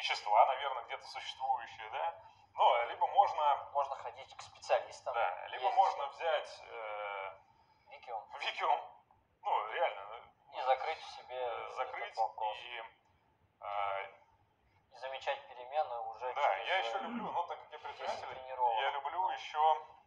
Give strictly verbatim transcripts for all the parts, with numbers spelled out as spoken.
вещества, наверное, где-то существующие, да. Ну, либо можно... Можно ходить к специалистам. Да, либо ездить. можно взять... Э, Викиум. Викиум. Ну, реально. И закрыть в себе закрыть этот вопрос. И, э, и замечать перемены уже да, через... я еще люблю, ну, так как я предприниматель, я люблю еще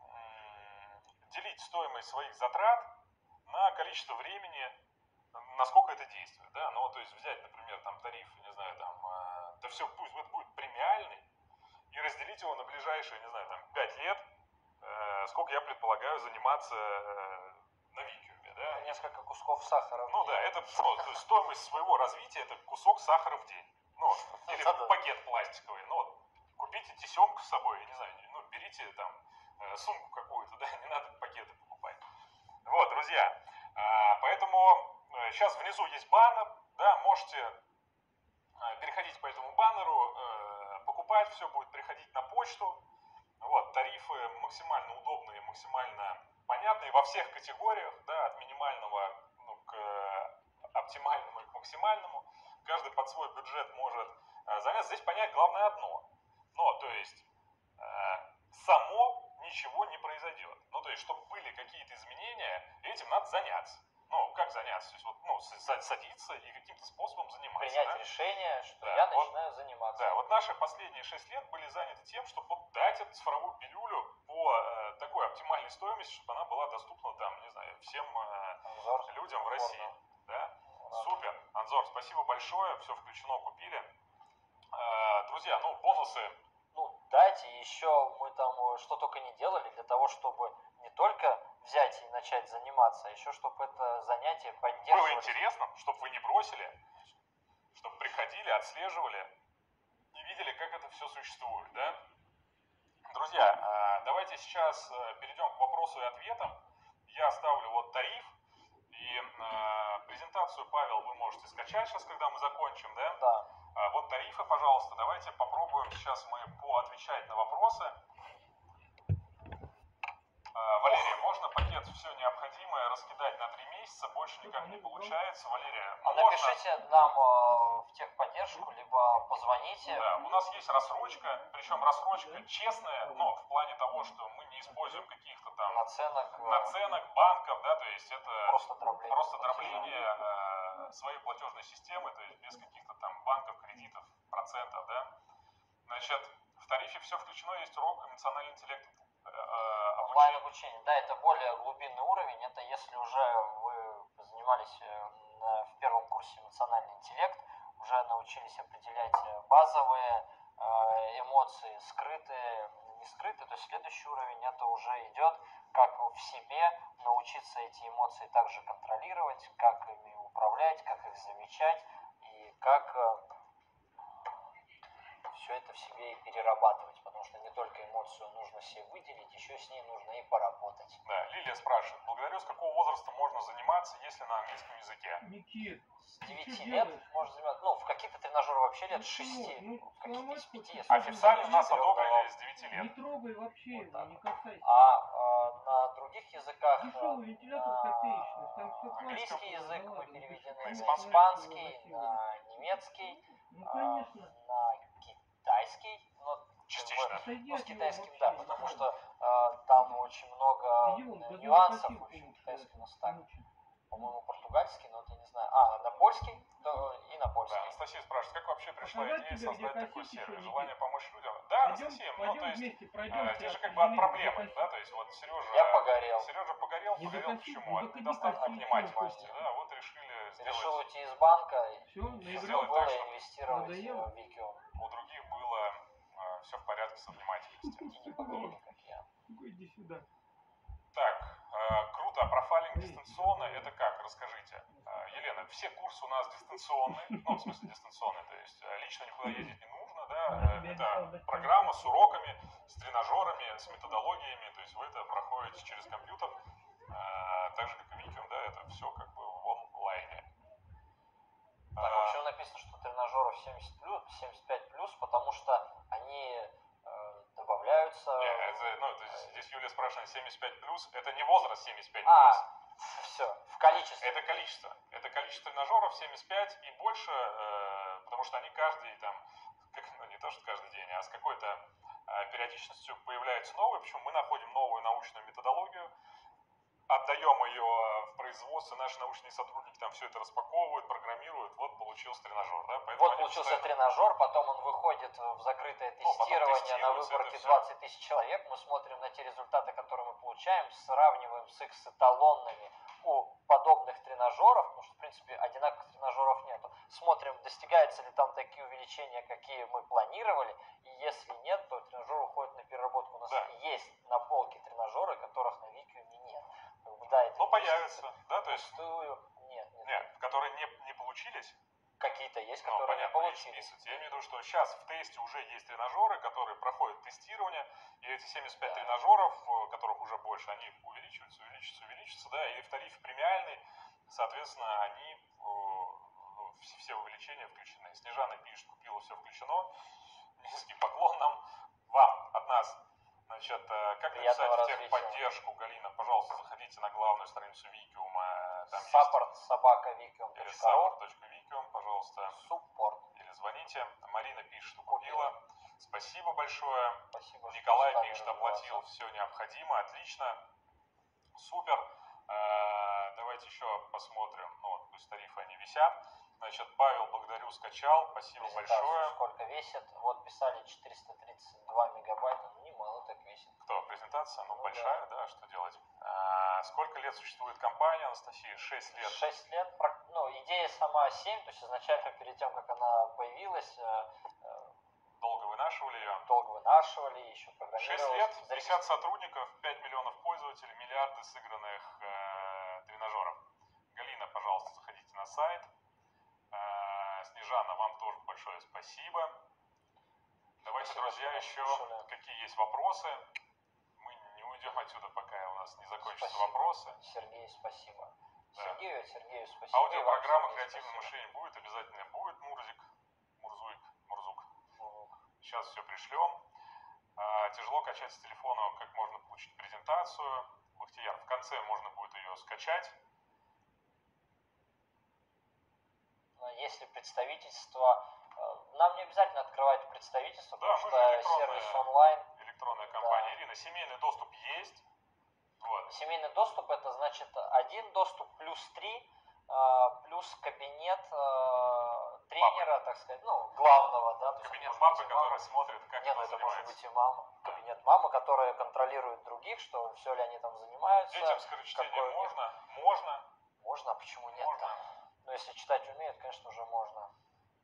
м, делить стоимость своих затрат на количество времени, насколько это действует, да, ну, то есть взять, например, там, тариф, не знаю, там, э, да все, пусть это будет премиальный, и разделить его на ближайшие, не знаю, там, пять лет, э, сколько я предполагаю заниматься э, на Викиуме, да. Несколько кусков сахара. Ну да, это ну, то есть стоимость своего развития, это кусок сахара в день, ну, или пакет пластиковый, ну, вот, купите тесемку с собой, я не знаю, ну, берите там э, сумку какую-то, да, не надо пакеты покупать. Вот, друзья, э, поэтому э, сейчас внизу есть баннер, да, можете э, переходить по этому баннеру, э, покупать, все будет приходить на почту. Вот, тарифы максимально удобные, максимально понятные во всех категориях, да, от минимального ну, к оптимальному и к максимальному. Каждый под свой бюджет может э, заняться. Здесь понять главное одно. Ну, то есть, э, само ничего не произойдет. Ну, то есть, чтобы были какие-то изменения, этим надо заняться. Ну, как заняться? То есть, вот, ну, садиться и каким-то способом заниматься. Принять да? решение, что да, я вот, начинаю заниматься. Да, вот наши последние шесть лет были заняты тем, чтобы дать эту цифровую пилюлю по э, такой оптимальной стоимости, чтобы она была доступна, там, не знаю, всем э, Анзор, людям в России. Да? Супер. Анзор, спасибо большое, все включено, купили. Э, друзья, ну, бонусы. Ну, дайте еще мы там что только не делали для того, чтобы не только взять и начать заниматься, а еще чтобы это занятие поддерживали. Было интересно, чтобы вы не бросили, чтобы приходили, отслеживали и видели, как это все существует, да? Друзья, давайте сейчас перейдем к вопросу и ответам. Я оставлю вот тариф, и презентацию, Павел, вы можете скачать сейчас, когда мы закончим, да? Да. Вот тарифы, пожалуйста, давайте попробуем сейчас мы поотвечать на вопросы. Валерия, можно пакет «Все необходимое» раскидать на три месяца? Больше никак не получается. Валерия, а можно... напишите нам э, в техподдержку, либо позвоните. Да, у нас есть рассрочка, причем рассрочка честная, но в плане того, что мы не используем каких-то там наценок, наценок банков, да, то есть это просто дробление, просто дробление э, своей платежной системы, то есть без каких-то там банков, кредитов, процентов, да. Значит, в тарифе все включено, есть урок эмоциональный интеллект. Онлайн обучение, да, это более глубинный уровень, это если уже вы занимались на, в первом курсе эмоциональный интеллект, уже научились определять базовые э, эмоции, скрытые, не скрытые, то есть следующий уровень это уже идет, как в себе научиться эти эмоции также контролировать, как ими управлять, как их замечать и как э, все это в себе и перерабатывать, потому что не только эмоцию нужно себе выделить, еще с ней нужно и поработать. Да, Лилия спрашивает, благодарю, с какого возраста можно заниматься, если на английском языке? Никит, с девяти лет можно заниматься, ну, в какие-то тренажеры вообще лет с шести, ну, в какие-то с пяти. Официально нас одобрили с девяти лет. Не трогай вообще вот его, не касайся. А, а на других языках, дешевый вентилятор копеечный, там все английский язык мы переведены на испанский, испанский, на немецкий, ну, конечно. на китайский, но частично. Как бы, ну, с китайским, да, потому что э, там очень много э, нюансов, в общем, китайский у нас так, по-моему, португальский, но это не знаю, а, на польский, то и на польский. Да, Анастасия спрашивает, как вообще пришла Показать идея тебе, создать где такой косить сервис, еще, желание Никит? помочь людям? Да, Пойдем, Анастасия, ну, пойдем то есть, вместе, э, пройдемся, здесь же как бы от проблемы, закосить. да, то есть вот Сережа... Я погорел. Сережа погорел, Не погорел закосить, почему? ну, От так иди недостатка косить, внимательности, чё, да, вот решили сделать... Решил уйти из банка и Все, наиграл? сделать было так, чтобы инвестировать надоело? в Викиум. у других было э, все в порядке с внимательностью. И не погорели, как я. Ну, иди сюда. Так, э, круто, а профайлинг дистанционно, это как? Расскажите. Э, Елена, все курсы у нас дистанционные, ну, в смысле дистанционные, то есть э, лично никуда ездить не нужно, да, э, это программа с уроками, с тренажерами, с методологиями, то есть вы это проходите через компьютер, э, так же, как и Викиум, да, это все как бы в онлайне. Так, вообще написано, что тренажеров семьдесят плюс, семьдесят пять плюс, потому что они э, добавляются... Не, это, ну, это, здесь Юлия спрашивает семьдесят пять плюс, это не возраст семьдесят пять плюс. А, все, в количестве. Это количество. Это количество тренажеров семьдесят пять и больше, э, потому что они каждый там как, ну не то что каждый день, а с какой-то э, периодичностью появляются новые, причем мы находим новую научную методологию, отдаем ее в производство, наши научные сотрудники там все это распаковывают, программируют, вот получился тренажер, да? Поэтому вот получился постоянно... тренажер, потом он выходит в закрытое тестирование, ну, на выборке двадцать тысяч человек, мы смотрим на те результаты, которые мы получаем, сравниваем с их с эталонными у подобных тренажеров, потому что, в принципе, одинаковых тренажеров нету, смотрим, достигаются ли там такие увеличения, какие мы планировали, и если нет, то тренажер уходит на переработку. У нас да. есть на полке тренажеры, которых на Викиуме нет. Да, это ну, появятся, да, то есть... Пустую... Нет, нет. Нет, которые не, не получились. Какие-то есть, ну, которые понятно, не получились. Я имею в виду, что сейчас в тесте уже есть тренажеры, которые проходят тестирование, и эти семьдесят пять да. тренажеров, которых уже больше, они увеличиваются, увеличиваются, увеличиваются, да, и в тарифе премиальный, соответственно, они, ну, все увеличения включены. Снежана пишет, купила, все включено. Низкий поклон нам, вам, от нас. Значит, как написать в техподдержку, Галина, пожалуйста, заходите на главную страницу Викиума. Support собака викиум точка ру. Или support точка викиум, пожалуйста. Support. Или звоните. Марина пишет, что купила. Спасибо большое. Спасибо, Николай пишет, оплатил все необходимое. Отлично. Супер. Давайте еще посмотрим. Ну вот, пусть тарифы они висят. Значит, Павел, благодарю, скачал. Спасибо большое. Сколько весит? Вот писали четыреста тридцать два мегабайта. Ну, немало так весит. Кто? Презентация? Ну, ну большая, да. да, что делать? А, сколько лет существует компания, Анастасия? шесть лет. шесть лет. Ну, идея сама семь, то есть изначально перед тем, как она появилась... Долго вынашивали ее? Долго вынашивали, еще программировали. шесть лет, пятьдесят сотрудников, пять миллионов пользователей, миллиарды сыгранных э, тренажеров. Галина, пожалуйста, заходите на сайт. Снежана, вам тоже большое спасибо. Давайте, спасибо, друзья, еще слушали. Какие есть вопросы. Мы не уйдем отсюда, пока у нас не закончатся спасибо. Вопросы. Сергей, спасибо. Да. Сергею, Сергею, спасибо. Аудиопрограмма «Креативное мышление» будет, обязательно будет, Мурзик, Мурзуик, Мурзук. Мурзук. Сейчас все пришлем. А, тяжело качать с телефона, как можно получить презентацию. Бахтияр, в конце можно будет ее скачать. Если представительство, нам не обязательно открывать представительство, да, потому что сервис онлайн. Электронная компания. Да. Ирина, семейный доступ есть? Вот. Семейный доступ это значит один доступ плюс три, плюс кабинет тренера, папы. Так сказать, ну, главного, да. Кабинет папы, который смотрит, как Нет, это может быть и мама. Да. Кабинет мамы, которая контролирует других, что все ли они там занимаются. Детям скорочтение можно? Можно. Можно, а почему нет? Можно. Но если читать умеют, конечно, уже можно.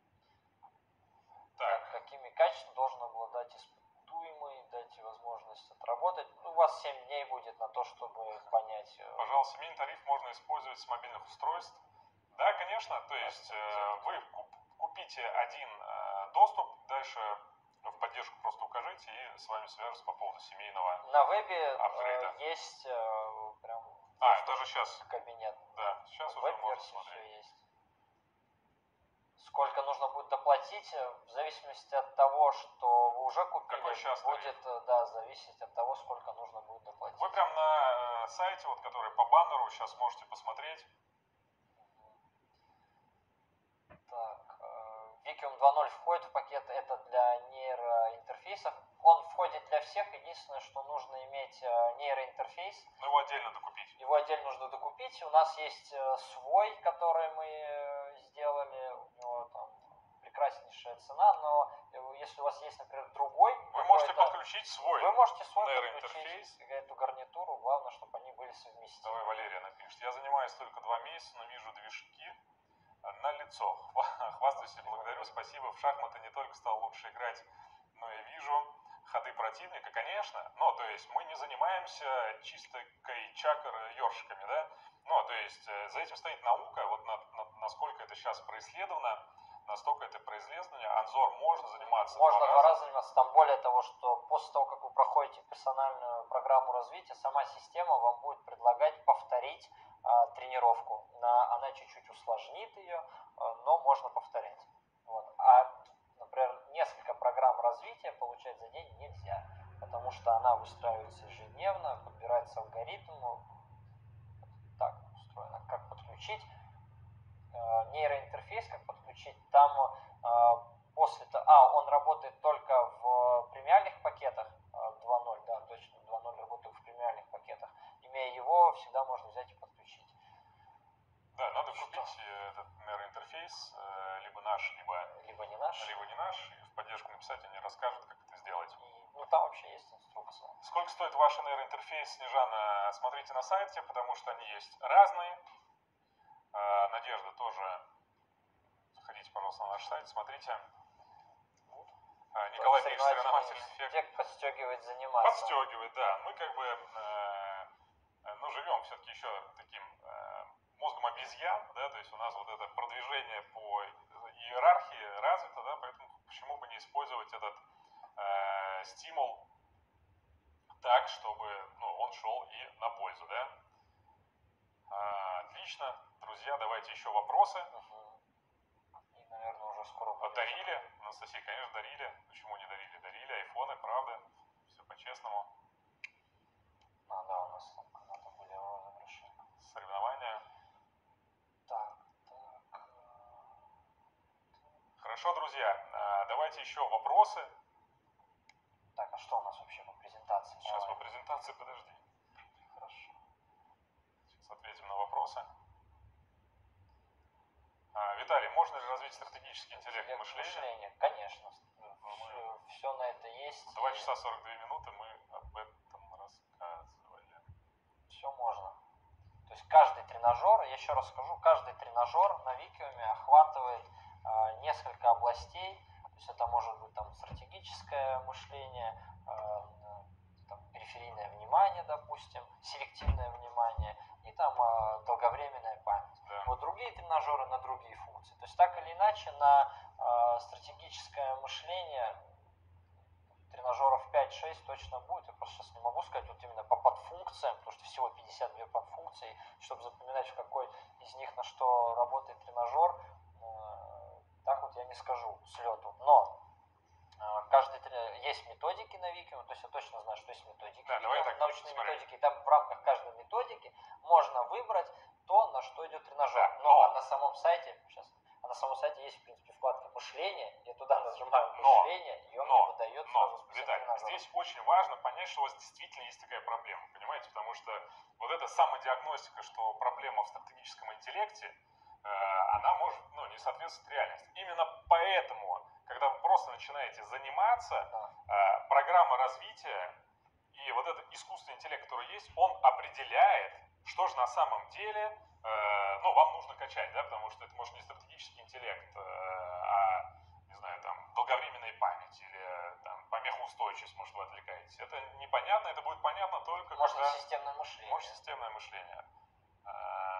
Так. Какими качествами должен обладать испытуемый, дайте возможность отработать. У вас семь дней будет на то, чтобы понять. Пожалуйста, семейный тариф можно использовать с мобильных устройств. Да, конечно, то есть э, вы купите один э, доступ, дальше в поддержку просто укажите и с вами свяжутся по поводу семейного на вебе апгрейда. Э, есть э, прям а, даже сейчас кабинет. Да, сейчас уже можно смотреть. Все есть. Сколько нужно будет доплатить, в зависимости от того, что вы уже купили, какой сейчас будет тариф? Да, зависеть от того, сколько нужно будет доплатить. Вы прям на сайте, вот, который по баннеру, сейчас можете посмотреть. Так, Викиум два ноль входит в пакет, это для нейроинтерфейсов. Он входит для всех, единственное, что нужно иметь нейроинтерфейс. Но его отдельно докупить. Его отдельно нужно докупить. У нас есть свой, который мы сделали, у него там прекраснейшая цена, но если у вас есть, например, другой... Вы можете подключить свой Вы можете свой нейроинтерфейс. Эту гарнитуру, главное, чтобы они были совместимы. Давай Валерия напишет. Я занимаюсь только два месяца, но вижу движки на лицо. Хвастаюсь и благодарю, спасибо. В шахматы не только стал лучше играть, но и вижу ходы противника, конечно. Ну, то есть мы не занимаемся чисто чакр-ёршиками, да? Ну, то есть за этим стоит наука, вот на, на, насколько это сейчас происследовано, настолько это происследование. Анзор можно заниматься Можно два два раза. раза заниматься, там более того, что после того, как вы проходите персональную программу развития, сама система вам будет предлагать повторить а, тренировку. На, она чуть-чуть усложнит ее, а, но можно повторять. Вот. А, например, несколько программ развития получать за день нельзя, потому что она выстраивается ежедневно, подбирается алгоритм, так устроено, как подключить э, нейроинтерфейс, как подключить, там э, после того, а, он работает работает только в премиальных пакетах два ноль, да, точно, два ноль работает в премиальных пакетах. Имея его, всегда можно взять и подключить. Да, надо Что? купить этот нейроинтерфейс, либо наш, либо, Либо не наш. либо не наш, и в поддержку написать, они расскажут, как это сделать. И, ну, там вообще есть инструкция. Сколько стоит ваш нейроинтерфейс, Снежана, смотрите на сайте, потому что они есть разные. Надежда тоже. Заходите, пожалуйста, на наш сайт, смотрите. Николай пишет, соревновательный эффект. Где подстегивает заниматься. Подстегивает, да. Мы как бы, э, ну, живем все-таки еще таким э, мозгом обезьян, да, то есть у нас вот это продвижение по иерархии развито, да, поэтому почему бы не использовать этот э, стимул так, чтобы, ну, он шел и на пользу, да. А, отлично. Друзья, давайте еще вопросы. Угу. И, наверное, уже скоро будет. Дарили? Анастасия, конечно, дарили. Почему не дарили? Дарили айфоны, правда. Все по-честному. А, да, у нас там когда-то были розыгрыши. Соревнования. Так, так. Хорошо, друзья. Давайте еще вопросы. Так, а что у нас вообще по презентации? Сейчас Давай. по презентации, подожди. Хорошо. Сейчас ответим на вопросы. А, Виталий, можно ли развить стратегический интеллект, интеллект мышления? мышления? Конечно. Все, все на это есть. два часа сорок две минуты мы об этом рассказывали. Все можно. То есть каждый тренажер, я еще раз скажу, каждый тренажер на Викиуме охватывает а, несколько областей. То есть это может быть там стратегическое мышление, а, там, периферийное внимание, допустим, селективное внимание и там а, долговременная память. Да. Вот другие тренажеры на другие функции. То есть так или иначе на а, стратегическое мышление тренажеров пять-шесть точно будет. Я просто сейчас не могу сказать вот именно по подфункциям, потому что всего пятьдесят две подфункции, чтобы запоминать, в какой из них на что работает тренажер, э, так вот я не скажу с лету. Но э, каждый есть методики на Викиуме, то есть я точно знаю, что есть методики. Да, давай так, научные смотри. методики, и там в рамках каждой методики можно выбрать то, на что идет тренажер. Да, но, но... а на самом сайте, сейчас, а на самом сайте есть, в принципе, вкладка мышления, я туда нажимаю но, мышление, и он но, мне выдает но, сразу список Виталий, тренажеров. здесь очень важно понять, что у вас действительно есть такая проблема, понимаете, потому что вот эта самодиагностика, что проблема в стратегическом интеллекте, э, она может, ну, не соответствовать реальности. Именно поэтому, когда вы просто начинаете заниматься, Да. э, программа развития и вот этот искусственный интеллект, который есть, он определяет, что же на самом деле, э, ну, вам нужно качать, да, потому что это может не стратегический интеллект, э, а, не знаю, там, долговременная память или там, помехоустойчивость, может, вы отвлекаетесь. Это непонятно, это будет понятно только Может, когда... системное мышление. Может, системное мышление. Э,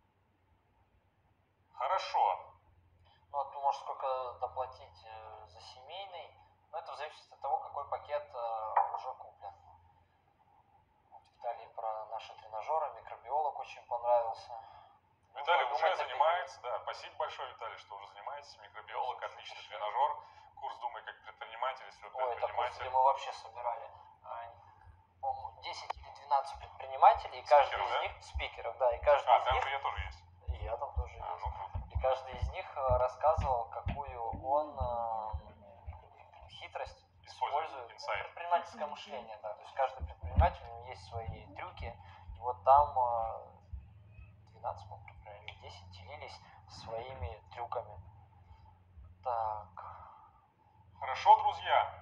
хорошо. Ну, вот ты можешь сколько доплатить э, за семейный, но это зависит от того, какой пакет э, уже куплен. Вот Виталий про наши тренажеры, микробиолог очень понравился. Виталий Нужно уже думать о занимается, да, спасибо большое, Виталий, что уже занимаетесь, микробиолог, отличный тренажер, курс «Думай как предприниматель», если вы Ой, это курс, предприниматель. где мы вообще собирали, а, по-моему, десять или двенадцать предпринимателей, и каждый Спикеров, из да? них, спикеров, да, и каждый А, из там них, же я тоже есть. и я там тоже А, есть, ну круто. и каждый из них э, рассказывал, какую он э, хитрость Использует использует. инсайт. Предпринимательское мышление, да, то есть каждый предприниматель, у него есть свои трюки, и вот там э, двенадцать, по-моему, или десять делились своими трюками. Так. Хорошо, друзья.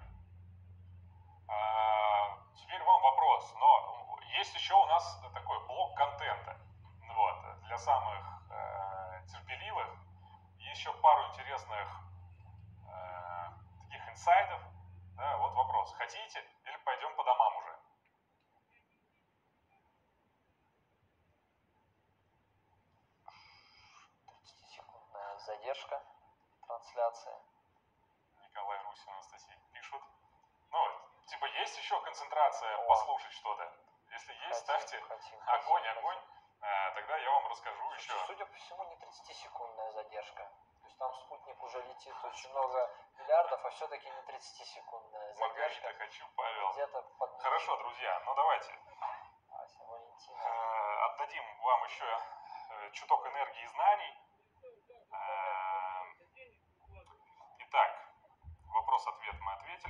А, теперь вам вопрос. Но есть еще у нас такой блок контента. Вот, для самых э, терпеливых. Есть еще пару интересных э, таких инсайдов. Да, вот вопрос. Хотите или пойдем по домам уже? тридцатисекундная задержка трансляции. Николай, Русин, Анастасия пишут. Ну, типа, есть еще концентрация О. послушать что-то? Если есть, Хотим, ставьте хотим, огонь, хотим, огонь. хотим. А, тогда я вам расскажу еще. Судя по всему, не тридцатисекундная задержка. То есть там спутник уже летит очень много миллиардов, а все-таки не тридцатисекундная задержка. Маргарита, хочу, Павел. Где-то под... Хорошо, друзья, ну давайте Ася, Валентина. э, отдадим вам еще э, чуток энергии и знаний. Э, итак, вопрос-ответ мы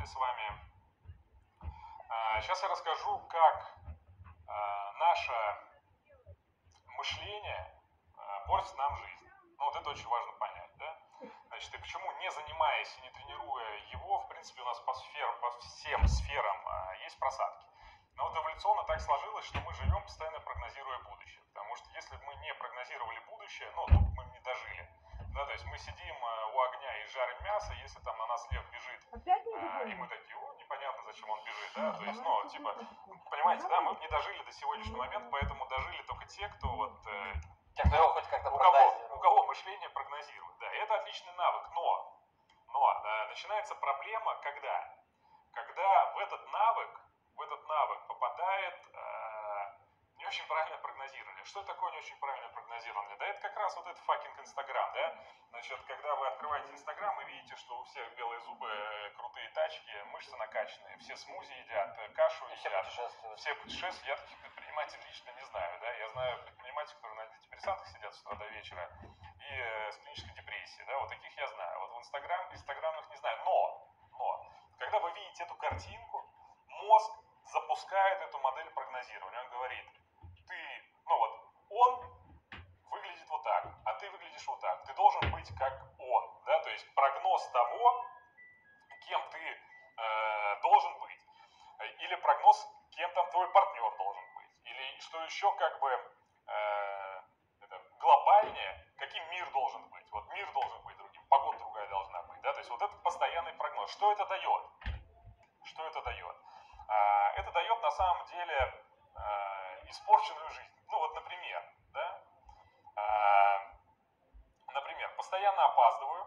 закончили с вами. Сейчас я расскажу, как наше мышление портит нам жизнь. Ну, вот это очень важно понять, да? Значит, и почему, не занимаясь и не тренируя его, в принципе, у нас по, сфер, по всем сферам а, есть просадки. Но вот эволюционно так сложилось, что мы живем, постоянно прогнозируя будущее. Потому что если бы мы не прогнозировали будущее, ну, тут мы не дожили. Да, то есть мы сидим а, у огня и жарим мясо, если там на нас лев бежит, а, и мы такие, о, непонятно, зачем он бежит, да, то есть, ну, типа, понимаете, да, мы бы не дожили до сегодняшнего момента, поэтому дожили только те, кто вот... Э, Те, кто его хоть как-то у кого, у кого мышление прогнозирует, да, и это отличный навык, но, но э, начинается проблема, когда, когда в этот навык, в этот навык попадает э, не очень правильное прогнозирование. Что такое не очень правильное прогнозирование? Да это как раз вот этот факинг Инстаграм, да, значит, когда вы открываете Инстаграм и видите, что у всех белые зубы, крутые тачки, мышцы накачанные, все смузи едят, кашу едят, все путешествуют. Все путешествуют, я таких предпринимателей лично не знаю, да, я знаю предпринимателей, которые на антидепрессантах сидят с утра до вечера и э, с клинической депрессией, да, вот таких я знаю. Вот в Инстаграм, Инстаграмных не знаю, но, но, когда вы видите эту картинку, мозг запускает эту модель прогнозирования, он говорит, ты, ну вот, он выглядит вот так, а ты выглядишь вот так, ты должен быть как он, да, то есть прогноз того, кем ты э, должен быть, или прогноз, кем там твой партнер должен быть, или что еще как бы э, это, глобальнее, каким мир должен быть, вот мир должен быть другим, погода другая должна быть, да, то есть вот это постоянный прогноз. Что это дает? Что это дает? А, это дает на самом деле а, испорченную жизнь. Ну вот, например, да, а, например, постоянно опаздываю,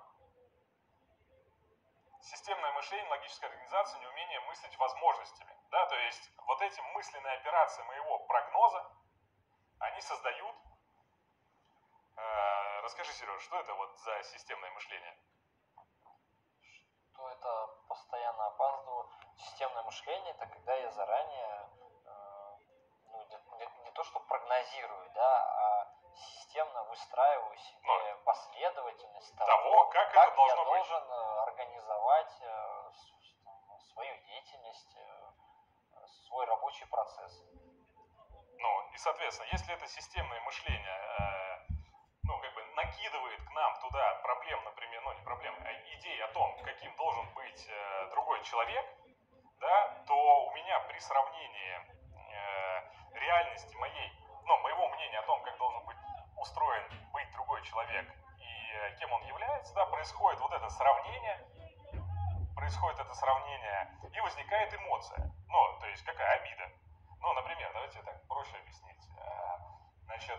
системное мышление, логическая организация, неумение мыслить возможностями. Да, то есть вот эти мысленные операции моего прогноза, они создают... Э, расскажи, Сереж, что это вот за системное мышление? Что это постоянно опаздываю. Системное мышление – это когда я заранее, э, ну, не, не, не то что прогнозирую, да, а системно выстраиваю себе Но последовательность того, того как, как это должно я быть. должен организовать э, свою деятельность, э, свой рабочий процесс. Ну, и, соответственно, если это системное мышление, э, ну, как бы накидывает к нам туда проблем, например, ну, не проблем, а идей о том, каким должен быть э, другой человек, да, то у меня при сравнении э, реальности моей, ну, моего мнения о том, как должен быть устроен быть другой человек и э, кем он является, да, происходит вот это сравнение, происходит это сравнение, и возникает эмоция. Ну, то есть какая обида. Ну, например, давайте так проще объяснить. Значит,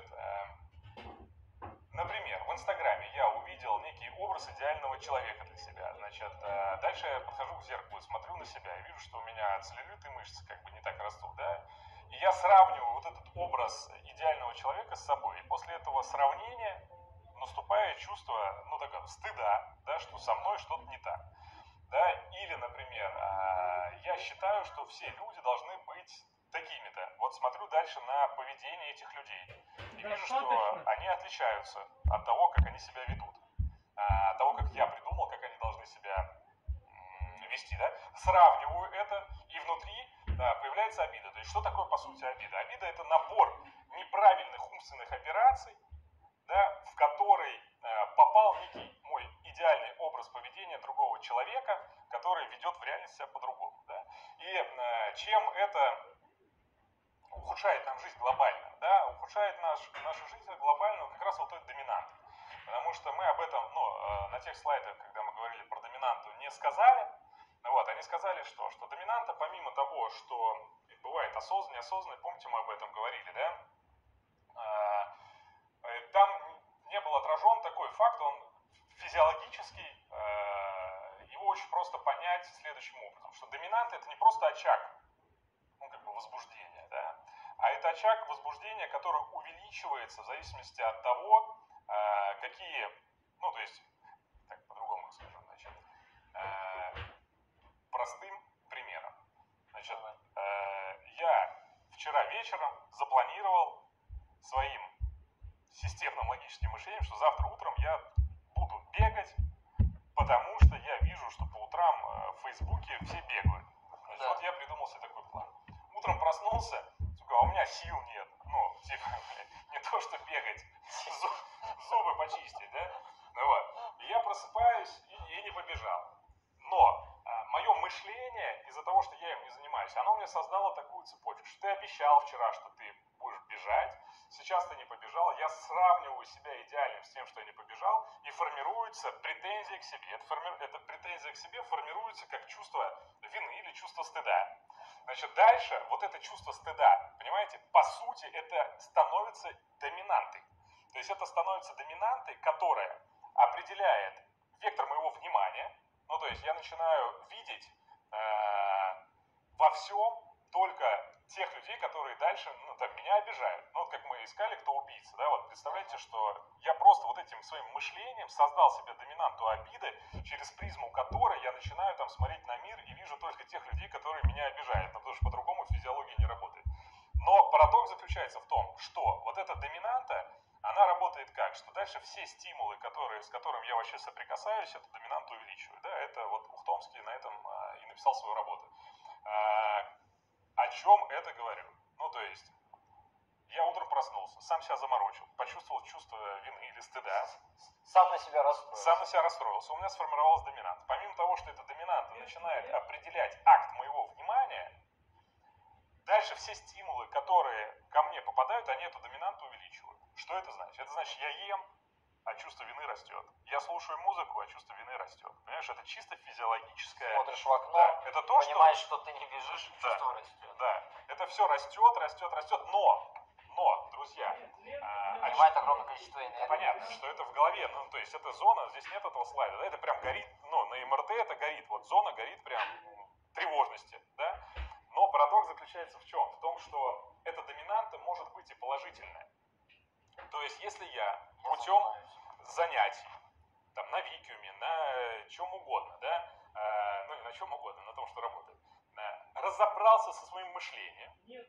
например, в Инстаграме я увидел некий образ идеального человека для себя. Значит, дальше я подхожу к зеркалу и смотрю на себя и вижу, что у меня целлюлит и мышцы как бы не так растут, да. И я сравниваю вот этот образ идеального человека с собой. И после этого сравнения наступает чувство, ну, такого стыда, да, что со мной что-то не так. Да? Или, например, я считаю, что все люди должны быть такими-то. Вот смотрю дальше на поведение этих людей и вижу, что они отличаются от того, как они себя ведут, от того, как я придумал, как они должны себя вести. Да? Сравниваю это, и внутри да, появляется обида. То есть что такое по сути обида? Обида – это набор неправильных умственных операций, да, в который э, попал некий мой идеальный образ поведения другого человека, который ведет в реальности себя по-другому. Да? И э, чем это ухудшает нам жизнь глобально, да, ухудшает наш, нашу жизнь глобально как раз вот этот доминант. Потому что мы об этом, ну, э, на тех слайдах, когда мы говорили про доминанту, не сказали. Вот, они сказали, что, что доминанта, помимо того, что бывает осознанный, неосознанный, помните, мы об этом говорили, да, э, там не был отражен такой факт, он физиологический, э, его очень просто понять следующим образом, что доминант это не просто очаг, ну, как бы возбуждения, да, а это очаг возбуждения, который увеличивается в зависимости от того, э, какие, ну, то есть, так по-другому скажу, значит, э, простым примером. Значит, э, я вчера вечером запланировал своим системным логическим мышлением, что завтра утром я буду бегать, потому что я вижу, что по утрам Фейсбуке все бегают. Значит, Да. вот я придумал себе такой план. Утром проснулся, сука, а у меня сил нет. Ну, типа, не то что бегать, зубы почистить, да? Ну вот. И я просыпаюсь и, и не побежал. Но а, мое мышление, из-за того, что я им не занимаюсь, оно мне создало такую цепочку, что ты обещал вчера, что ты будешь бежать, сейчас ты не побежал, я сравниваю себя идеальным с тем, что я не побежал, и формируется претензия к себе. Это, форми... это претензия к себе формируется как чувство вины или чувство стыда. Значит, дальше вот это чувство стыда, понимаете, по сути, это становится доминантой. То есть это становится доминантой, которая определяет вектор моего внимания. Ну, то есть я начинаю видеть э, во всем только тех людей, которые дальше, ну, там, меня обижают. Ну, вот как мы искали, кто убийца, да, вот представляете, что я просто вот этим своим мышлением создал себе доминанту обиды, через призму которой я начинаю там смотреть на мир и вижу только тех людей, которые меня обижают, ну, потому что по-другому физиология не работает. Но парадокс заключается в том, что вот эта доминанта, она работает как? Что дальше все стимулы, которые, с которыми я вообще соприкасаюсь, эту доминанту увеличивают. Да? Это вот Ухтомский на этом а, и написал свою работу. А, о чем это говорю? Ну, то есть, я утром проснулся, сам себя заморочил, почувствовал чувство вины или стыда. Сам на себя расстроился. Сам на себя расстроился, у меня сформировалась доминанта. Помимо того, что эта доминанта начинает определять акт моего внимания, дальше все стимулы, которые ко мне попадают, они эту доминанту увеличивают. Что это значит? Это значит, я ем, а чувство вины растет. Я слушаю музыку, а чувство вины растет. Понимаешь, это чисто физиологическое. Смотришь в окно, да, это то, понимаешь, что... что ты не бежишь, да, чувство растет. Да, это все растет, растет, растет, но, но, друзья, а, Занимает огромное количество энергии. понятно, что это в голове, ну, то есть эта зона, здесь нет этого слайда, да, это прям горит, ну, на эм эр тэ это горит, вот зона горит прям тревожности, да, но парадокс заключается в чем? В том, что эта доминанта может быть и положительная. То есть, если я путем занятий, там, на викиуме, на чем угодно, да, э, ну, не на чем угодно, на том, что работает, э, разобрался со своим мышлением,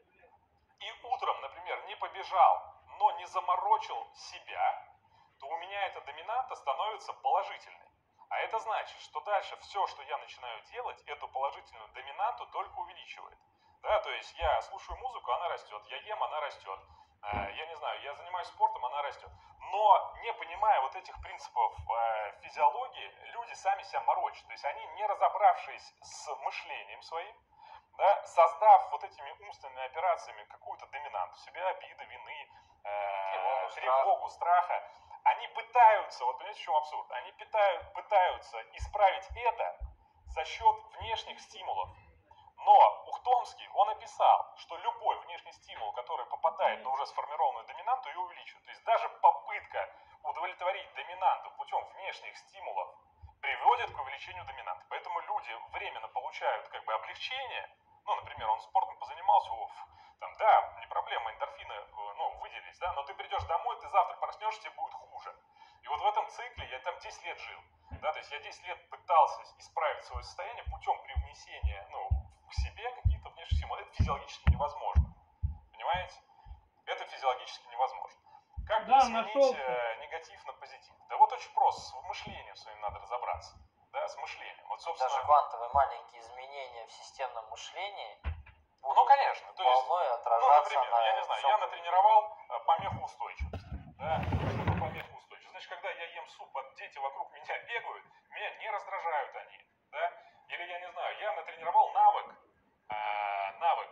и утром, например, не побежал, но не заморочил себя, то у меня эта доминанта становится положительной. А это значит, что дальше все, что я начинаю делать, эту положительную доминанту только увеличивает. Да, то есть я слушаю музыку, она растет, я ем, она растет, э, я не знаю, я занимаюсь спортом, она растет. Но не понимая вот этих принципов э, физиологии, люди сами себя морочат. То есть они, не разобравшись с мышлением своим, да, создав вот этими умственными операциями какую-то доминанту себя, обиды, вины, э, тревогу, тревогу, страха, они пытаются, вот понимаете, в чем абсурд, они пытают, пытаются исправить это за счет внешних стимулов. Но Ухтомский, он описал, что любой внешний стимул, который попадает на уже сформированную доминанту, ее увеличивает. То есть даже попытка удовлетворить доминанту путем внешних стимулов приводит к увеличению доминанты. Поэтому люди временно получают как бы облегчение. Ну, например, он спортом позанимался, уф, там, да, не проблема, эндорфины, ну, выделились, да, но ты придешь домой, ты завтра проснешься, тебе будет хуже. И вот в этом цикле я там десять лет жил, да, то есть я десять лет пытался исправить свое состояние путем привнесения, ну, к себе какие-то внешние стимулы. Это физиологически невозможно, понимаете? Это физиологически невозможно. Как Да, сменить э, негатив на позитив? Да вот очень просто, с мышлением своим надо разобраться, да, с мышлением. Вот, собственно... Даже квантовые маленькие изменения в системном мышлении будут ну, конечно, то есть, волной ну, отражаться например, на я не знаю, всем я натренировал э, помехоустойчивость, да, что такое помехоустойчивость? Значит, когда я ем суп, а дети вокруг меня бегают, меня не раздражают они, да, или, я не знаю, я натренировал навык, э, навык,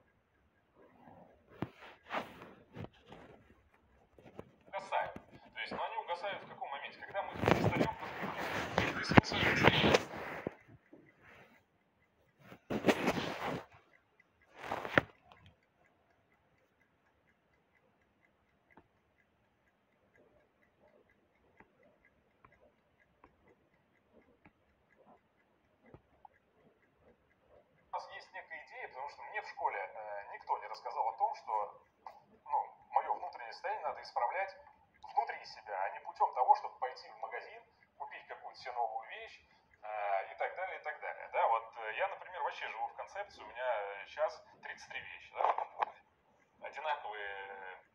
угасают, то есть, ну, они угасают в каком моменте? Когда мы перестаем воспринимать смысл жизни. У нас есть некая идея, потому что мне в школе э, никто не рассказал о том, что, ну, мое внутреннее состояние надо исправлять внутри себя, а не путем того, чтобы пойти в магазин, купить какую-то себе новую вещь э, и так далее, и так далее. Да, вот э, я, например, вообще живу в концепции, у меня сейчас тридцать три вещи, да, одинаковые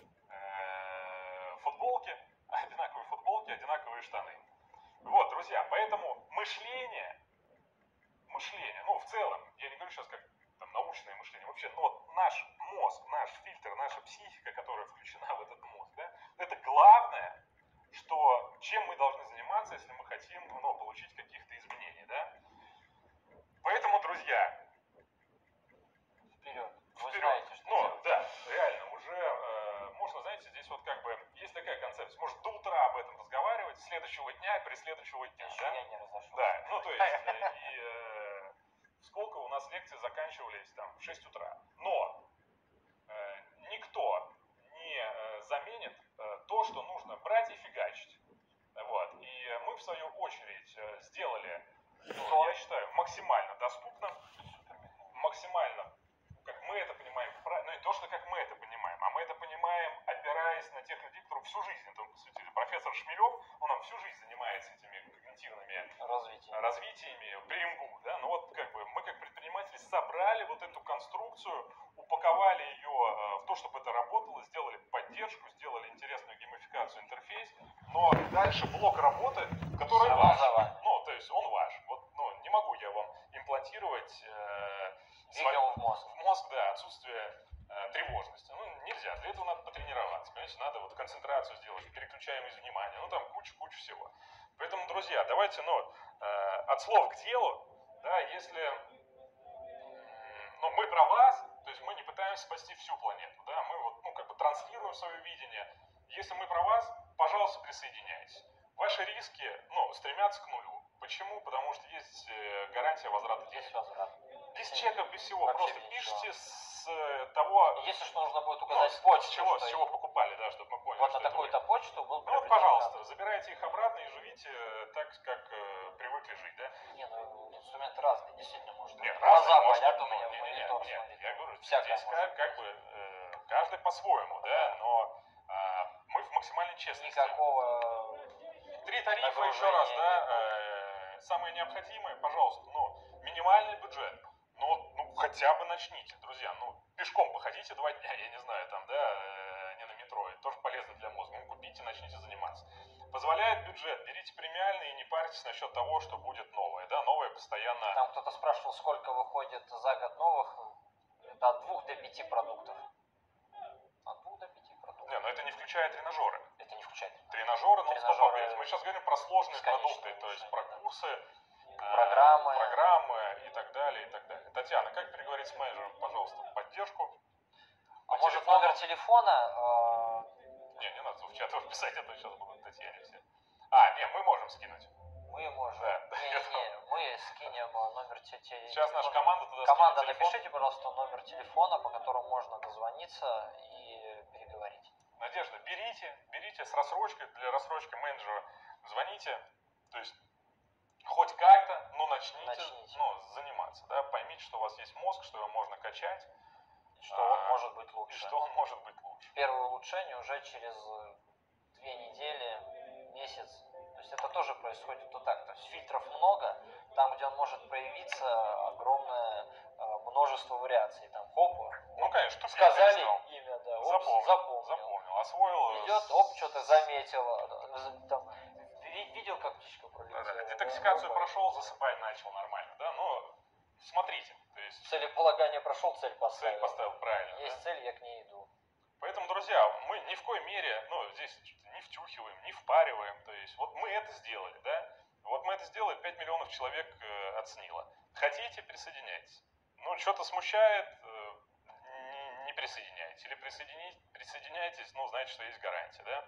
э, футболки, одинаковые футболки, одинаковые штаны. Вот, друзья, поэтому мышление получить каких-то изменений, да? Поэтому, друзья, Вперед. Вы вперед. знаете, что Ну, делать. да, реально, уже э, можно, знаете, здесь вот как бы есть такая концепция, может до утра об этом разговаривать, следующего дня, при следующего дня, Еще да? я не разошелся. Да, ну то есть, э, и э, сколько у нас лекции заканчивались там в шесть утра. Но э, никто не э, заменит э, то, что нужно брать и фигачить. Вот. И мы, в свою очередь, э, сделали, ну, я считаю, максимально доступным, максимально, как мы это понимаем, ну и то, что как мы это понимаем, а мы это понимаем, опираясь на тех людей, которые всю жизнь этому посвятили. Профессор Шмелев, он нам всю жизнь занимается этими когнитивными Развитие. развитиями при эм гэ у, да, ну вот как бы мы как предприниматели собрали вот эту конструкцию, упаковали ее э, в то, чтобы это работало, сделали поддержку, сделали интересную геймификацию, интерфейс, но дальше блок работы, который Само ваш, за вами. ну то есть он ваш, вот, ну не могу я вам имплантировать э, Видео в мозг. в мозг, да, отсутствие э, тревожности, ну нельзя, для этого надо потренироваться, понимаете, надо вот концентрацию сделать, переключаемость внимания, ну там куча-куча всего. Поэтому, друзья, давайте, ну, э, от слов к делу, да, если, ну, мы про вас, то есть мы не пытаемся спасти всю планету, да, мы вот, ну, как бы транслируем свое видение. Если мы про вас, пожалуйста, присоединяйтесь. Ваши риски, ну, стремятся к нулю. Почему? Потому что есть э, гарантия возврата денег. Есть возврат. Без чеков, без всего. Вообще Просто без пишите ничего. с э, того, Если что, нужно будет ну, указать с, почту. с чего, что с чего покупали, да, чтобы мы поняли, вот что на это такую-то вы. почту был Ну вот, приобретен пожалуйста, грант. забирайте их обратно и живите э, так, как э, привыкли жить, да? Не, ну инструменты разные, действительно может. Нет, Глаза разные, может болят быть, у меня ну, в не, не, не, монитор нет, смотреть. я говорю, Всякое здесь может как, как бы э, каждый по-своему, да, но а, мы в максимальной честности. Никакого Три тарифа, еще нагружения раз, да, не будет. э, самые необходимые, пожалуйста, ну, минимальный бюджет, ну, ну, хотя бы начните, друзья, ну, пешком походите два дня, я не знаю, там, да, э, не на метро, это тоже полезно для мозга, ну, купите, начните заниматься. Позволяет бюджет, берите премиальные и не парьтесь насчет того, что будет новое, да, новое постоянно. Там кто-то спрашивал, сколько выходит за год новых. Это от двух до пяти продуктов. От двух до пяти продуктов. Не, но это не включает тренажеры. Это не включает. Тренажеры, ну, Тренажеры стоп, мы сейчас говорим про сложные бесконечные продукты, то есть улучшения, про да. курсы, э, Программы. программы и так далее, и так далее. Татьяна, как переговорить с менеджером, пожалуйста, поддержку? А По может телефону? номер телефона? э, Не, не надо в чат писать, а то сейчас будут Татьяне все. А, не, мы можем скинуть. Мы можем. Да. Не, не, не, мы скинем э, номер те- те- Сейчас наша телефона. команда туда Команда, скинет телефон. напишите, пожалуйста, номер телефона, по которому можно дозвониться и переговорить. Надежда, берите, берите с рассрочкой, для рассрочки менеджера звоните, то есть хоть как-то, но начните, Начните. ну, заниматься, да, поймите, что у вас есть мозг, что его можно качать, Что а, он может быть и лучше. что он может быть лучше. Первое улучшение уже через э, две недели, месяц. То есть это тоже происходит вот так. То есть фильтров много, там, где он может проявиться, огромное э, множество вариаций. Там хоп, Ну, конечно, тупик сказали перестал. имя, да, оп, Запомнил, запомнил. запомнил, освоил. Идет, с- оп, что-то заметил, э, там, ви- видел, как птичка пролетела. Да, да, да, детоксикацию оп, прошел, засыпать начал нормально, да, но смотрите, то есть Целеполагание прошел, цель цель поставил. поставил правильно, Есть да? цель, я к ней иду. Поэтому, друзья, мы ни в коей мере, ну, здесь не втюхиваем, не впариваем, то есть вот мы это сделали, да, вот мы это сделали, пять миллионов человек э, оценило. Хотите, присоединяйтесь. Ну, что-то смущает, э, не, не присоединяйтесь. Или присоедини, присоединяйтесь, ну, знаете, что есть гарантия, да.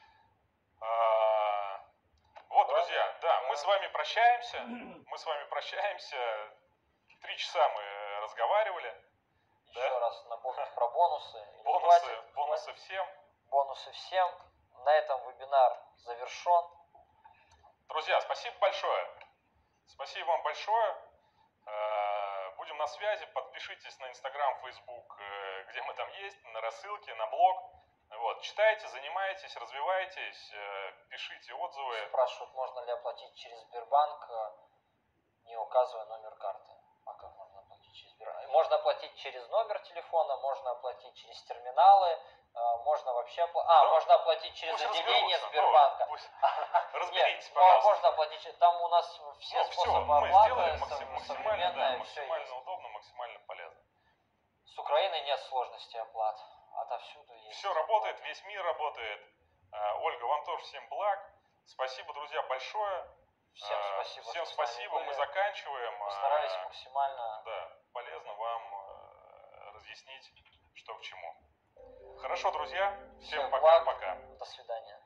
А, вот, друзья, да, мы с вами прощаемся, мы с вами прощаемся, три часа мы разговаривали. Еще Да. раз напомнить про бонусы. Или Бонусы, хватит? бонусы всем. Бонусы всем. На этом вебинар завершен. Друзья, спасибо большое. Спасибо вам большое. Э, Будем на связи. Подпишитесь на Инстаграм, Фейсбук, э, где мы там есть, на рассылке, на блог. Вот. Читайте, занимайтесь, развивайтесь, э, пишите отзывы. Спрашивают, можно ли оплатить через Сбербанк, э, не указывая номер карты. А как можно оплатить через Сбербанк? Можно оплатить через номер телефона, можно оплатить через терминалы, э, можно вообще оплатить... А, Ну, можно оплатить через Пусть отделение разберутся. Сбербанка. Ну, пусть- Разберитесь, Нет, пожалуйста. можно оплатить, через- там у нас все Ну, все, способы мы оплаты, сделаем сов- максим- максимально, современное, да, всё максимально есть. удобно, максимально полезно. С Украиной нет сложности оплат, отовсюду есть. Все работает, весь мир работает. Э, Ольга, вам тоже всем благ. Спасибо, друзья, большое. Всем спасибо. Всем что с нами спасибо, мы были. заканчиваем. Постарались максимально. Да, полезно вам э, разъяснить, что к чему. Хорошо, друзья. Всем Всем благ. пока-пока. До свидания.